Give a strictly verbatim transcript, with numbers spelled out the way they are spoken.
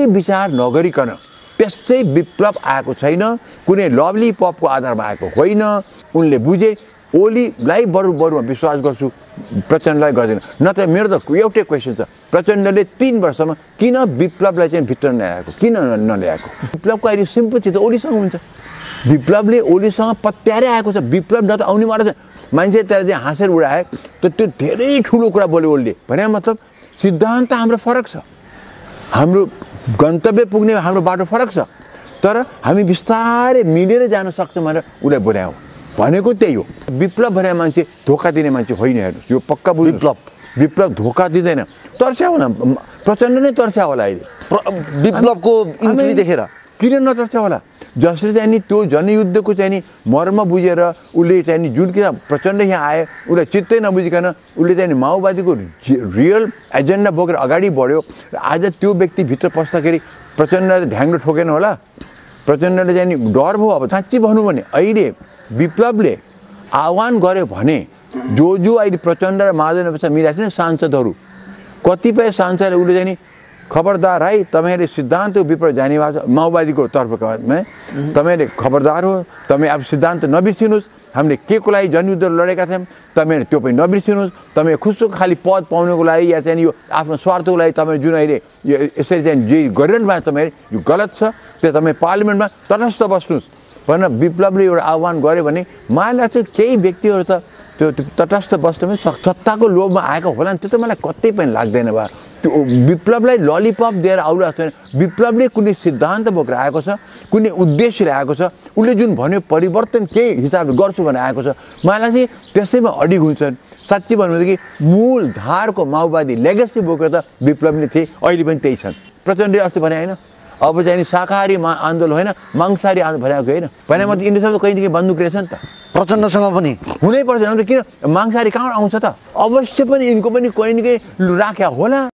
केही विचार नगरिकन त्यसै विप्लव आएको छैन, कुनै लभली पपको आधारमा आएको होइन। उनले बुझे ओलीलाई बरु बरुमा विश्वास गर्छु, प्रचण्डलाई गर्दैन। न त मेरो त एउटै क्वेसन छ, प्रचण्डले तीन वर्षमा किन विप्लवलाई चाहिँ भित्र नल्याएको, किन नल्याएको? विप्लवको अहिले सिम्पथी त ओलीसँग हुन्छ। विप्लवले ओलीसँग पत्यारै आएको छ। विप्लव न त आउनेबाट छ, मान्छे त्यसलाई चाहिँ हाँसेर उडाए त त्यो धेरै ठुलो कुरा बोल्यो ओलीले। भने मतलब सिद्धान्त हाम्रो फरक छ, हाम्रो गन्तव्य पुग्ने हाम्रो बाटो फरक छ, तर हामी बिस्तारै मिलेर जान सक्छौँ भनेर उसलाई बोलायौँ। भनेको त्यही हो। विप्लव भने मान्छे धोका दिने मान्छे होइन, हेर्नुहोस् यो पक्का बुझ्नु। विप्लव विप्लव धोका दिँदैन। तर्स्या होला, प्रचण्ड नै तर्स्या होला अहिले विप्लवको इन्ट्री देखेर। किन नतर्स्या होला? जसले चाहिँ नि त्यो जनयुद्धको चाहिँ नि मर्म बुझेर उसले चाहिँ नि जुन किन प्रचण्ड यहाँ आए उसलाई चित्तै नबुझिकन उसले चाहिँ नि माओवादीको रियल एजेन्डा बोकेर अगाडि बढ्यो। र आज त्यो व्यक्ति भित्र पस्दाखेरि प्रचण्डले ढ्याङ्ग्रो ठोकेन होला? प्रचण्डले चाहिँ नि डर भयो। अब साँच्ची भनौँ भने अहिले विप्लवले आह्वान गर्यो भने जो जो अहिले प्रचण्ड र माधव मिलाएको छ नि सांसदहरू, कतिपय सांसदले उसले चाहिँ नि खबरदार है, तपाईँले सिद्धान्त विप्लव जाने भएको छ माओवादीको तर्फमा, तपाईँले खबरदार हो, तपाईँ अब सिद्धान्त नबिर्सिनुहोस्। हामीले के को लागि जनयुद्ध लडेका थियौँ, तपाईँले त्यो पनि नबिर्सिनुहोस्। तपाईँ खुसो खालि पद पाउनको लागि या चाहिँ यो आफ्नो स्वार्थको लागि तपाईँ जुन अहिले यो यसरी चाहिँ जे गरिरहनु भएको तपाईँले यो गलत छ, त्यो तपाईँ पार्लिमेन्टमा तटस्थ बस्नुहोस् भनेर विप्लवले एउटा आह्वान गर्यो भने मलाई लाग्छ केही व्यक्तिहरू त त्यो तटस्थ बस्न पनि सक्छ। सत्ताको लोभमा आएको होला नि, त्यो त मलाई कतै पनि लाग्दैन भयो। त्यो विप्लवलाई ललिपप दिएर आउरहेको छैन। विप्लवले कुनै सिद्धान्त बोकेर आएको छ, कुनै उद्देश्यले आएको छ। उसले जुन भन्यो परिवर्तन केही हिसाबले गर्छु भनेर आएको छ। मलाई चाहिँ त्यसैमा अडिग हुन्छन्। साँच्ची भन्नु कि मूल धारको माओवादी लेगेसी बोकेर त विप्लवले थिए, अहिले पनि त्यही छन्। प्रचण्डले अस्ति भने होइन, अब चाहिँ नि शाकाहारी आन्दोलन होइन मांसाहारी आन्दोलन भनेको होइन। भने म त यिनीसँग कहीँदेखि बन्दुक रहेछ नि त, प्रचण्डसँग पनि हुनैपर्छ। किन मांसाहारी कहाँबाट आउँछ त? अवश्य पनि यिनको पनि कहीँ न कहीँ राख्या होला।